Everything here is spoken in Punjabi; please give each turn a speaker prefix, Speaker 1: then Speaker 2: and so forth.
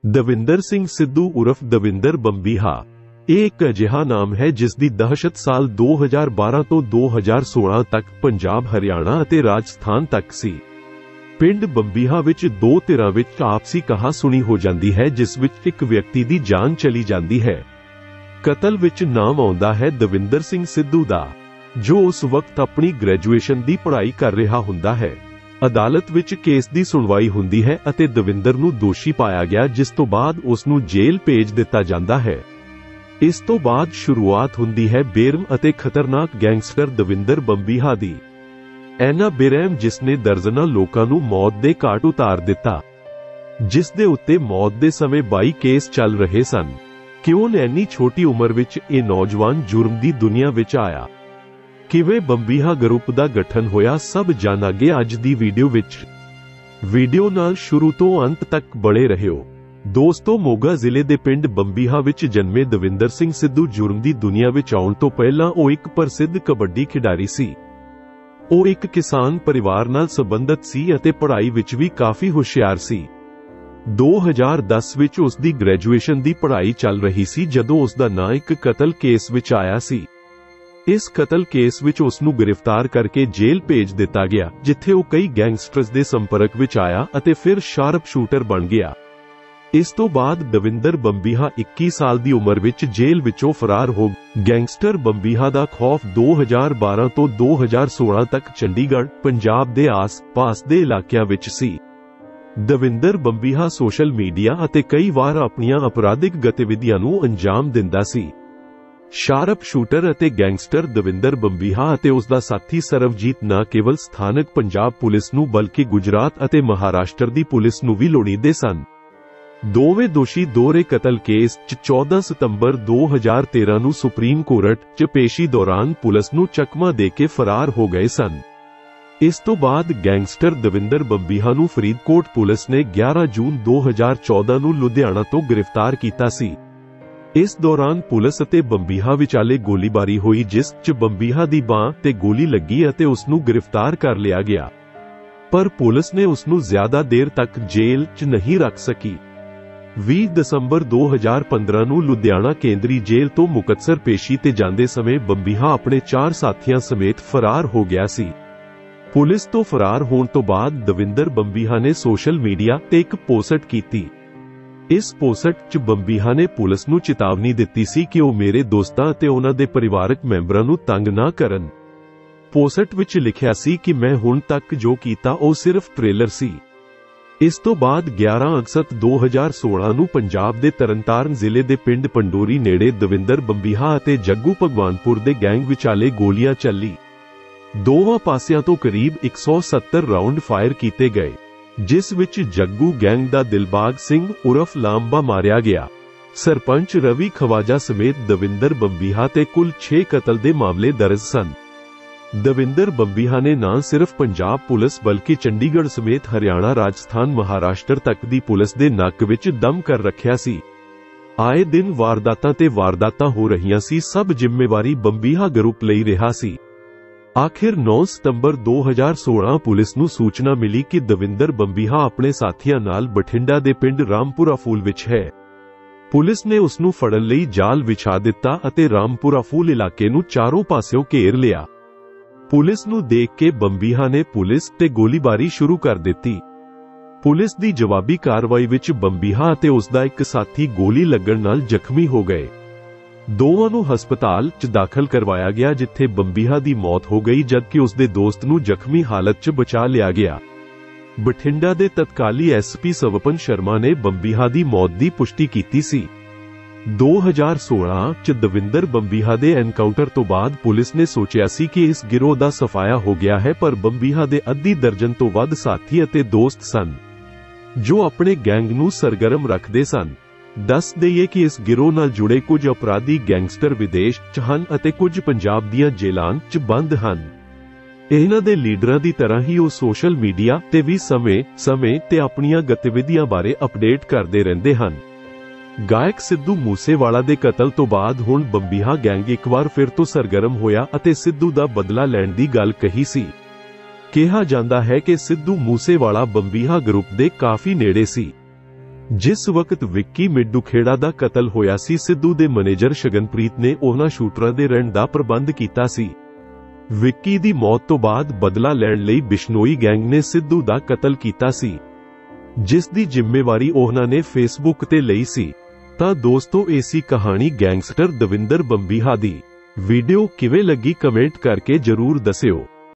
Speaker 1: ਦਵਿੰਦਰ ਸਿੰਘ ਸਿੱਧੂ ਉਰਫ ਦਵਿੰਦਰ ਬੰਬੀਹਾ ਇਹ ਇੱਕ ਅਜਿਹਾ ਨਾਮ ਹੈ ਜਿਸ ਦੀ ਦਹਿਸ਼ਤ ਸਾਲ 2012 ਤੋਂ 2016 ਤੱਕ ਪੰਜਾਬ, ਹਰਿਆਣਾ ਅਤੇ ਰਾਜਸਥਾਨ ਤੱਕ ਸੀ। ਪਿੰਡ ਬੰਬੀਹਾ ਵਿੱਚ ਦੋ ਧਿਰਾਂ ਵਿੱਚ ਆਪਸੀ ਕਹਾ ਸੁਣੀ ਹੋ ਜਾਂਦੀ ਹੈ, ਜਿਸ ਵਿੱਚ ਇੱਕ ਵਿਅਕਤੀ ਦੀ ਜਾਨ ਚਲੀ ਜਾਂਦੀ ਹੈ। ਕਤਲ ਵਿੱਚ ਨਾਮ ਆਉਂਦਾ ਹੈ ਦਵਿੰਦਰ ਸਿੰਘ ਸਿੱਧੂ ਦਾ, ਜੋ ਉਸ ਵਕਤ ਆਪਣੀ ਗ੍ਰੈਜੂਏਸ਼ਨ ਦੀ ਪੜ੍ਹਾਈ ਕਰ ਰਿਹਾ ਹੁੰਦਾ ਹੈ। ਅਦਾਲਤ ਵਿੱਚ ਕੇਸ ਦੀ ਸੁਣਵਾਈ ਹੁੰਦੀ ਹੈ ਅਤੇ ਦਵਿੰਦਰ ਨੂੰ ਦੋਸ਼ੀ ਪਾਇਆ ਗਿਆ, ਜਿਸ ਤੋਂ ਬਾਅਦ ਉਸ ਨੂੰ ਜੇਲ੍ਹ ਭੇਜ ਦਿੱਤਾ ਜਾਂਦਾ ਹੈ। ਇਸ ਤੋਂ ਬਾਅਦ ਸ਼ੁਰੂਆਤ ਹੁੰਦੀ ਹੈ ਬੇਰਹਿਮ ਅਤੇ ਖਤਰਨਾਕ ਗੈਂਗਸਟਰ ਦਵਿੰਦਰ ਬੰਬੀਹਾ ਦੀ। ਐਨਾ ਬੇਰਹਿਮ ਜਿਸ ਨੇ ਦਰਜਨਾਂ ਲੋਕਾਂ ਨੂੰ ਮੌਤ ਦੇ ਘਾਟ ਉਤਾਰ ਦਿੱਤਾ, ਜਿਸ ਦੇ ਉੱਤੇ ਮੌਤ ਦੇ ਸਮੇਂ 22 ਕੇਸ ਚੱਲ ਰਹੇ ਸਨ। ਕਿਉਂ ਇੰਨੀ ਛੋਟੀ ਉਮਰ ਵਿੱਚ ਇਹ ਨੌਜਵਾਨ ਜੁਰਮ ਦੀ ਦੁਨੀਆ ਵਿੱਚ ਆਇਆ? ਕਿਵੇਂ ਬੰਬੀਹਾ ਗਰੁੱਪ ਦਾ ਗਠਨ ਹੋਇਆ? ਸਭ ਜਾਣਾਂਗੇ ਅੱਜ ਦੀ ਵੀਡੀਓ ਵਿੱਚ। ਵੀਡੀਓ ਨਾਲ ਸ਼ੁਰੂ ਤੋਂ ਅੰਤ ਤੱਕ ਬਣੇ ਰਹਿਓ। ਦੋਸਤੋ, ਮੋਗਾ ਜ਼ਿਲ੍ਹੇ ਦੇ ਪਿੰਡ ਬੰਬੀਹਾ ਵਿੱਚ ਜਨਮੇ ਦਵਿੰਦਰ ਸਿੰਘ ਸਿੱਧੂ ਜੁਰਮ ਦੀ ਦੁਨੀਆ ਵਿੱਚ ਆਉਣ ਤੋਂ ਪਹਿਲਾਂ ਉਹ ਇੱਕ ਪ੍ਰਸਿੱਧ ਕਬੱਡੀ ਖਿਡਾਰੀ ਸੀ। ਉਹ ਇੱਕ ਕਿਸਾਨ ਪਰਿਵਾਰ ਨਾਲ ਸੰਬੰਧਿਤ ਸੀ ਅਤੇ ਪੜ੍ਹਾਈ ਵਿੱਚ ਵੀ ਕਾਫੀ ਹੁਸ਼ਿਆਰ ਸੀ। 2010 ਵਿੱਚ ਉਸ ਦੀ ਗ੍ਰੈਜੂਏਸ਼ਨ ਦੀ ਪੜ੍ਹਾਈ ਚੱਲ ਰਹੀ ਸੀ ਜਦੋਂ ਉਸ ਦਾ ਨਾਂ ਇੱਕ ਕਤਲ ਕੇਸ ਵਿੱਚ ਆਇਆ ਸੀ। ਇਸ ਕਤਲ ਕੇਸ ਵਿੱਚ ਉਸ ਨੂੰ ਗ੍ਰਿਫਤਾਰ ਕਰਕੇ ਜੇਲ੍ਹ ਭੇਜ ਦਿੱਤਾ ਗਿਆ, ਜਿੱਥੇ ਉਹ ਕਈ ਗੈਂਗਸਟਰਸ ਦੇ ਸੰਪਰਕ ਵਿੱਚ ਆਇਆ ਅਤੇ ਫਿਰ ਸ਼ਾਰਪ ਸ਼ੂਟਰ ਬਣ ਗਿਆ। ਇਸ ਤੋਂ ਬਾਅਦ ਦਵਿੰਦਰ ਬੰਬੀਹਾ 21 ਸਾਲ ਦੀ ਉਮਰ ਵਿੱਚ ਜੇਲ੍ਹ ਵਿੱਚੋਂ ਫਰਾਰ ਹੋ ਗਿਆ। ਗੈਂਗਸਟਰ ਬੰਬੀਹਾ ਦਾ ਖੌਫ 2012 ਤੋਂ 2016 ਤੱਕ ਚੰਡੀਗੜ੍ਹ, ਪੰਜਾਬ ਦੇ ਆਸ-ਪਾਸ ਦੇ ਇਲਾਕਿਆਂ ਵਿੱਚ ਸੀ। ਦਵਿੰਦਰ ਬੰਬੀਹਾ ਸੋਸ਼ਲ ਮੀਡੀਆ ਅਤੇ ਕਈ ਵਾਰ ਆਪਣੀਆਂ ਅਪਰਾਧਿਕ ਗਤੀਵਿਧੀਆਂ ਨੂੰ ਅੰਜਾਮ ਦਿੰਦਾ ਸੀ। ਸ਼ਾਰਪ ਸ਼ੂਟਰ ਅਤੇ ਗੈਂਗਸਟਰ ਦਵਿੰਦਰ ਬੰਬੀਹਾ ਅਤੇ ਉਸ ਦਾ ਸਾਥੀ ਸਰਵਜੀਤ ਨਾ ਕੇਵਲ ਸਥਾਨਕ ਪੰਜਾਬ ਪੁਲਿਸ ਨੂੰ ਬਲਕਿ ਗੁਜਰਾਤ ਅਤੇ ਮਹਾਰਾਸ਼ਟਰ ਦੀ ਪੁਲਿਸ ਨੂੰ ਵੀ ਲੋੜੀਂਦੇ ਸਨ। ਦੋਵੇਂ ਦੋਸ਼ੀ ਦੋਹਰੇ ਕਤਲ ਕੇਸ 'ਚ 14 ਸਤੰਬਰ 2013 ਨੂੰ ਸੁਪਰੀਮ ਕੋਰਟ 'ਚ ਪੇਸ਼ੀ ਦੌਰਾਨ ਪੁਲਿਸ ਨੂੰ ਚਕਮਾ ਦੇ ਕੇ ਫਰਾਰ ਹੋ ਗਏ ਸਨ। ਇਸ ਤੋਂ ਬਾਅਦ ਗੈਂਗਸਟਰ ਦਵਿੰਦਰ ਬੰਬੀਹਾ ਨੂੰ ਫਰੀਦਕੋਟ ਪੁਲਿਸ ਨੇ 11 ਜੂਨ 2014 ਨੂੰ ਲੁਧਿਆਣਾ ਤੋਂ ਗ੍ਰਿਫਤਾਰ ਕੀਤਾ ਸੀ। ਇਸ ਦੌਰਾਨ ਪੁਲਿਸ ਅਤੇ ਬੰਬੀਹਾ ਵਿਚਾਲੇ ਗੋਲੀਬਾਰੀ ਹੋਈ, ਜਿਸ 'ਚ ਬੰਬੀਹਾ ਦੀ ਬਾਂਹ ਤੇ ਗੋਲੀ ਲੱਗੀ ਅਤੇ ਉਸ ਨੂੰ ਗ੍ਰਿਫਤਾਰ ਕਰ ਲਿਆ ਗਿਆ, ਪਰ ਪੁਲਿਸ ਨੇ ਉਸ ਨੂੰ ਜ਼ਿਆਦਾ ਦੇਰ ਤੱਕ ਜੇਲ੍ਹ 'ਚ ਨਹੀਂ ਰੱਖ ਸਕੀ। 20 ਦਸੰਬਰ 2015 ਨੂੰ ਲੁਧਿਆਣਾ ਕੇਂਦਰੀ ਜੇਲ੍ਹ ਤੋਂ ਮੁਕਤਸਰ ਪੇਸ਼ੀ ਤੇ ਜਾਂਦੇ ਸਮੇਂ ਬੰਬੀਹਾ ਆਪਣੇ 4 ਸਾਥੀਆਂ ਸਮੇਤ ਫਰਾਰ ਹੋ ਗਿਆ ਸੀ। ਪੁਲਿਸ ਤੋਂ ਫਰਾਰ ਹੋਣ ਤੋਂ ਬਾਅਦ ਦਵਿੰਦਰ ਬੰਬੀਹਾ ਨੇ ਸੋਸ਼ਲ ਮੀਡੀਆ ਤੇ ਇੱਕ ਪੋਸਟ ਕੀਤੀ। ਇਸ ਪੋਸਟ 'ਚ ਬੰਬੀਹਾ ਨੇ ਪੁਲਿਸ ਨੂੰ ਚੇਤਾਵਨੀ ਦਿੱਤੀ ਸੀ ਕਿ ਉਹ ਮੇਰੇ ਦੋਸਤਾਂ ਅਤੇ ਉਹਨਾਂ ਦੇ ਪਰਿਵਾਰਕ ਮੈਂਬਰਾਂ ਨੂੰ ਤੰਗ ਨਾ ਕਰਨ। ਪੋਸਟ ਵਿੱਚ ਲਿਖਿਆ ਸੀ ਕਿ ਮੈਂ ਹੁਣ ਤੱਕ ਜੋ ਕੀਤਾ ਉਹ ਸਿਰਫ ਟ੍ਰੇਲਰ ਸੀ। ਇਸ ਤੋਂ ਬਾਅਦ 11 ਅਗਸਤ 2016 ਨੂੰ ਪੰਜਾਬ ਦੇ ਤਰਨਤਾਰਨ ਜ਼ਿਲ੍ਹੇ ਦੇ ਪਿੰਡ ਪੰਡੋਰੀ ਨੇੜੇ ਦਵਿੰਦਰ ਬੰਬੀਹਾ ਅਤੇ ਜੱਗੂ ਭਗਵਾਨਪੁਰ ਦੇ ਗੈਂਗ ਵਿਚਾਲੇ ਗੋਲੀਆਂ ਚੱਲੀ। ਦੋਵਾਂ ਪਾਸਿਆਂ ਤੋਂ ਕਰੀਬ 170 ਰਾਉਂਡ ਫਾਇਰ ਕੀਤੇ ਗਏ, ਜਿਸ ਵਿੱਚ ਜੱਗੂ ਗੈਂਗ ਦਾ ਦਿਲਬਾਗ ਸਿੰਘ ਉਰਫ ਲਾਂਬਾ ਮਾਰਿਆ ਗਿਆ। ਸਰਪੰਚ ਰਵੀ ਖਵਾਜਾ ਸਮੇਤ ਦਵਿੰਦਰ ਬੰਬੀਹਾ ਤੇ ਕੁੱਲ 6 ਕਤਲ ਦੇ ਮਾਮਲੇ ਦਰਜ ਸਨ। ਦਵਿੰਦਰ ਬੰਬੀਹਾ ਨੇ ਨਾ ਸਿਰਫ ਪੰਜਾਬ ਪੁਲਿਸ ਬਲਕਿ ਚੰਡੀਗੜ੍ਹ ਸਮੇਤ ਹਰਿਆਣਾ, ਰਾਜਸਥਾਨ, ਮਹਾਰਾਸ਼ਟਰ ਤੱਕ ਦੀ ਪੁਲਿਸ ਦੇ ਨੱਕ ਵਿੱਚ ਦਮ ਕਰ ਰੱਖਿਆ ਸੀ। ਆਏ ਦਿਨ ਵਾਰਦਾਤਾਂ ਤੇ ਵਾਰਦਾਤਾਂ ਹੋ ਰਹੀਆਂ ਸੀ, ਸਭ ਜ਼ਿੰਮੇਵਾਰੀ ਬੰਬੀਹਾ ਗਰੁੱਪ ਲਈ ਰਿਹਾ ਸੀ। ਆਖਿਰ 9 ਸਤੰਬਰ 2016 ਪੁਲਿਸ ਨੂੰ ਸੂਚਨਾ ਮਿਲੀ ਕਿ ਦਵਿੰਦਰ ਬੰਬੀਹਾ ਆਪਣੇ ਸਾਥੀਆਂ ਨਾਲ ਬਠਿੰਡਾ ਦੇ ਪਿੰਡ ਰਾਮਪੁਰਾ ਫੂਲ ਵਿੱਚ ਹੈ। ਪੁਲਿਸ ਨੇ ਉਸ ਨੂੰ ਫੜਨ ਲਈ ਜਾਲ ਵਿਛਾ ਦਿੱਤਾ ਅਤੇ ਰਾਮਪੁਰਾ ਫੂਲ ਇਲਾਕੇ ਨੂੰ ਚਾਰੋਂ ਪਾਸਿਓਂ ਘੇਰ ਲਿਆ। ਪੁਲਿਸ ਨੂੰ ਦੇਖ ਕੇ ਬੰਬੀਹਾ ਨੇ ਪੁਲਿਸ ਤੇ ਗੋਲੀਬਾਰੀ ਸ਼ੁਰੂ ਕਰ ਦਿੱਤੀ। ਪੁਲਿਸ ਦੀ ਜਵਾਬੀ ਕਾਰਵਾਈ ਵਿੱਚ ਬੰਬੀਹਾ ਅਤੇ ਉਸ ਦਾ ਇੱਕ ਸਾਥੀ ਗੋਲੀ ਲੱਗਣ ਨਾਲ ਜ਼ਖਮੀ ਹੋ ਗਏ। ਦੋਵਾਂ ਨੂੰ ਹਸਪਤਾਲ 'ਚ ਦਾਖਲ ਕਰਵਾਇਆ ਗਿਆ, ਜਿੱਥੇ ਬੰਬੀਹਾ ਦੀ ਮੌਤ ਹੋ ਗਈ ਜਦਕਿ ਉਸ ਦੇ ਦੋਸਤ ਨੂੰ ਜ਼ਖਮੀ ਹਾਲਤ 'ਚ ਬਚਾ ਲਿਆ ਗਿਆ। ਬਠਿੰਡਾ ਦੇ ਤਤਕਾਲੀ ਐਸਪੀ ਸਵਪਨ ਸ਼ਰਮਾ ਨੇ ਬੰਬੀਹਾ ਦੀ ਮੌਤ ਦੀ ਪੁਸ਼ਟੀ ਕੀਤੀ ਸੀ। 2016 'ਚ ਦਵਿੰਦਰ ਬੰਬੀਹਾ ਦੇ ਐਨਕਾਊਂਟਰ ਤੋਂ ਬਾਅਦ ਪੁਲਿਸ ਨੇ ਸੋਚਿਆ ਸੀ ਕਿ ਇਸ ਗਿਰੋਹ ਦਾ ਸਫਾਇਆ ਹੋ ਗਿਆ ਹੈ, ਪਰ ਬੰਬੀਹਾ ਦੇ ਅੱਧੀ ਦਰਜਨ ਤੋਂ ਵੱਧ ਸਾਥੀ ਅਤੇ ਦੋਸਤ ਸਨ ਜੋ ਆਪਣੇ ਗੈਂਗ ਨੂੰ ਸਰਗਰਮ ਰੱਖਦੇ ਸਨ। ਦੱਸ ਦਈਏ ਕਿ ਇਸ ਗਿਰੋਹ ਨਾਲ ਜੁੜੇ ਕੁਝ ਅਪਰਾਧੀ ਗੈਂਗਸਟਰ ਵਿਦੇਸ਼ 'ਚ ਹਨ ਅਤੇ ਕੁਝ ਪੰਜਾਬ ਦੀਆਂ ਜੇਲ੍ਹਾਂ 'ਚ ਬੰਦ ਹਨ। ਇਹਨਾਂ ਦੇ ਲੀਡਰਾਂ ਦੀ ਤਰ੍ਹਾਂ ਹੀ ਉਹ ਸੋਸ਼ਲ ਮੀਡੀਆ ਤੇ ਵੀ ਸਮੇਂ-ਸਮੇਂ ਤੇ ਆਪਣੀਆਂ ਗਤੀਵਿਧੀਆਂ ਬਾਰੇ ਅਪਡੇਟ ਕਰਦੇ ਰਹਿੰਦੇ ਹਨ। ਗਾਇਕ ਸਿੱਧੂ ਮੂਸੇਵਾਲਾ ਦੇ ਕਤਲ ਤੋਂ ਬਾਅਦ ਹੁਣ ਬੰਬੀਹਾ ਗੈਂਗ ਇੱਕ ਵਾਰ ਫਿਰ ਤੋਂ ਸਰਗਰਮ ਹੋਇਆ ਅਤੇ ਸਿੱਧੂ ਦਾ ਬਦਲਾ ਲੈਣ ਦੀ ਗੱਲ ਕਹੀ ਸੀ। ਕਿਹਾ ਜਾਂਦਾ ਹੈ ਕਿ ਸਿੱਧੂ ਮੂਸੇਵਾਲਾ ਬੰਬੀਹਾ ਗਰੁੱਪ ਦੇ ਕਾਫੀ ਨੇੜੇ ਸੀ। ਜਿਸ ਵਕਤ ਵਿੱਕੀ ਮਿੱਡੂਖੇੜਾ ਦਾ ਕਤਲ ਹੋਇਆ ਸੀ, ਸਿੱਧੂ ਦੇ ਮੈਨੇਜਰ ਸ਼ਗਨਪ੍ਰੀਤ ਨੇ ਉਹਨਾਂ ਸ਼ੂਟਰਾਂ ਦੇ ਰਹਿਣ ਦਾ ਪ੍ਰਬੰਧ ਕੀਤਾ ਸੀ। ਵਿੱਕੀ ਦੀ ਮੌਤ ਤੋਂ ਬਾਅਦ ਬਦਲਾ ਲੈਣ ਲਈ ਬਿਸ਼ਨੋਈ ਗੈਂਗ ਨੇ ਸਿੱਧੂ ਦਾ ਕਤਲ ਕੀਤਾ ਸੀ, ਜਿਸ ਦੀ ਜ਼ਿੰਮੇਵਾਰੀ ਉਹਨਾਂ ਨੇ ਫੇਸਬੁੱਕ ਤੇ ਲਈ ਸੀ। ਤਾਂ ਦੋਸਤੋ, ਇਹ ਸੀ ਕਹਾਣੀ ਗੈਂਗਸਟਰ ਦਵਿੰਦਰ ਬੰਬੀਹਾ ਦੀ। ਵੀਡੀਓ ਕਿਵੇਂ ਲੱਗੀ ਕਮੈਂਟ ਕਰਕੇ ਜਰੂਰ ਦੱਸਿਓ।